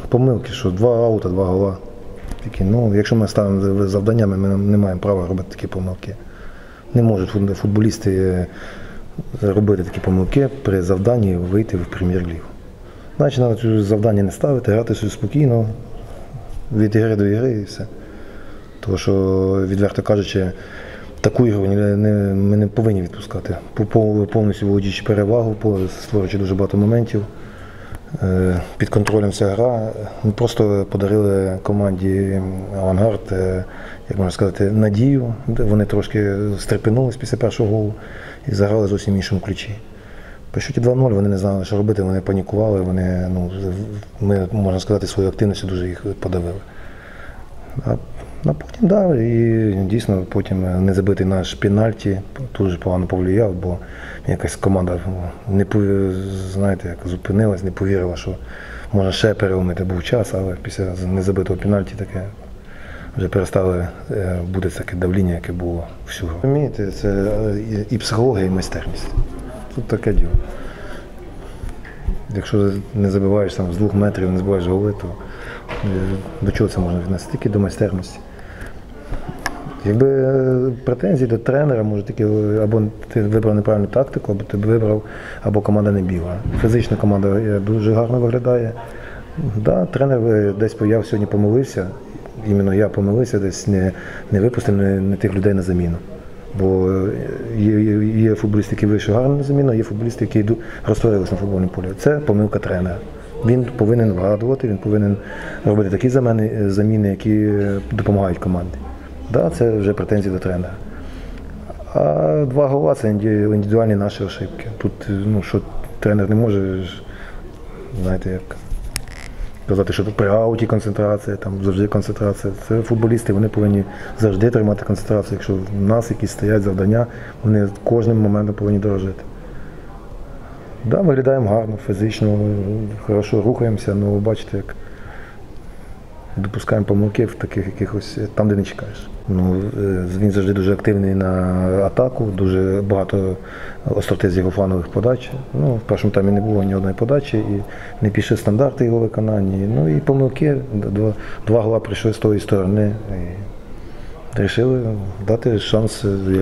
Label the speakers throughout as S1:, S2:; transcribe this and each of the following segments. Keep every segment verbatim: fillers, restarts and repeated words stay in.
S1: помилки, що два аута, два гола. Такі, ну, якщо ми ставимо завданнями, ми не маємо права робити такі помилки. Не можуть футболісти робити такі помилки при завданні вийти в прем'єр-лігу. Значить, навіть завдання не ставити, грати собі спокійно, від ігри до ігри і все. Тому що, відверто кажучи, таку ігру ми не повинні відпускати. Повністю володіючи перевагу, створюючи дуже багато моментів. Під контролем вся гра. Ми просто подарили команді «Авангард», як можна сказати, надію. Вони трошки стрепенулись після першого голу і заграли зовсім в іншому ключі. По суті, два нуль, вони не знали, що робити, вони панікували, вони, ну, ми, можна сказати, свою активністю дуже їх подавили. А, а потім, да, і дійсно, потім незабитий наш пенальті дуже погано повлияв, бо якась команда не, знаєте, як зупинилась, не повірила, що можна ще переломити, був час, але після незабитого пенальті таке вже перестали бути таке давління, яке було всю гру. Розумієте, це і психологія, і майстерність. Тут таке діло. Якщо не забиваєш там, з двох метрів, не забиваєш голи, то до чого це можна віднести? Тільки до майстерності. Якби претензії до тренера, може тільки або ти вибрав неправильну тактику, або ти вибрав, або команда не біла. Фізична команда дуже гарно виглядає. Да, тренер десь я сьогодні помилився, іменно я помилився, десь не, не випустив не, не тих людей на заміну. Бо є, є футболісти, які вийшли гарно на заміну, а є футболісти, які йдуть, розтворилися на футбольному полі. Це помилка тренера. Він повинен вгадувати, він повинен робити такі заміни, заміни, які допомагають команді. Да, це вже претензії до тренера. А два гола – це індивідуальні наші ошибки. Тут, ну, що тренер не може, знаєте, як казати, що при ауті концентрація, там завжди концентрація. Це футболісти, вони повинні завжди тримати концентрацію. Якщо в нас якісь стоять завдання, вони кожним моментом повинні дорожити. Так, да, виглядаємо гарно, фізично, хорошо рухаємося, але бачите, як допускаємо помилки в таких якихось, там, де не чекаєш. Ну, він завжди дуже активний на атаку, дуже багато остроти з його флангових подач. Ну, в першому таймі не було ні одної подачі, і не пішли стандарти його виконання. Ну і помилки, два, два гола прийшли з тої сторони. І вирішили дати шанс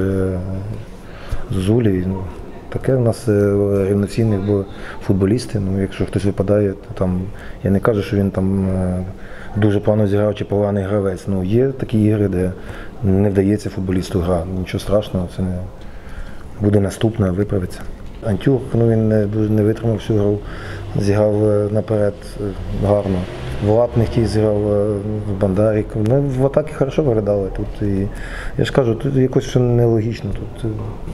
S1: Зозулі. Ну, таке в нас рівноцінних футболісти. Ну, якщо хтось випадає, то там, я не кажу, що він там дуже погано зіграв чи поганий гравець. Ну, є такі ігри, де не вдається футболісту гра. Нічого страшного, це не буде наступне, виправиться. Антюх, ну, він не, дуже не витримав всю гру, зіграв наперед гарно. Влад не хотів, зіграв Бандарик. Ну, в атаки хорошо виглядали тут. І, я ж кажу, тут якось все нелогічно. Тут,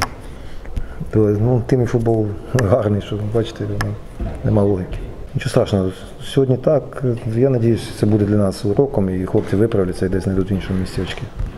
S1: ну, тим і футбол гарний, що, бачите, ну, нема логіки. Нічого страшного. Сьогодні так. Я сподіваюся, це буде для нас уроком, і хлопці виправляться і десь знайдуть в іншому місці очки.